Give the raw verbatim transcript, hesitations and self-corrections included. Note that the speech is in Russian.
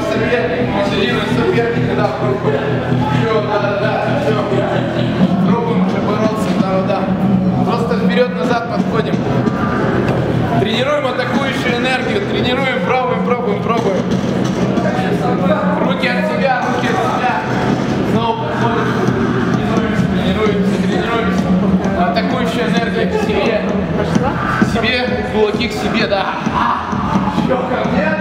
соперника, середину соперника, да, пробуем. Все, да, да, да, все. Пробуем уже бороться, да, да. Просто вперед-назад подходим. Тренируем атакующую энергию, тренируем, пробуем, пробуем, пробуем. Руки от себя, руки от себя. Снова подходим. Тренируемся, тренируемся. Атакующая энергия к себе. К себе, кулаки к себе, да. Еще ко мне.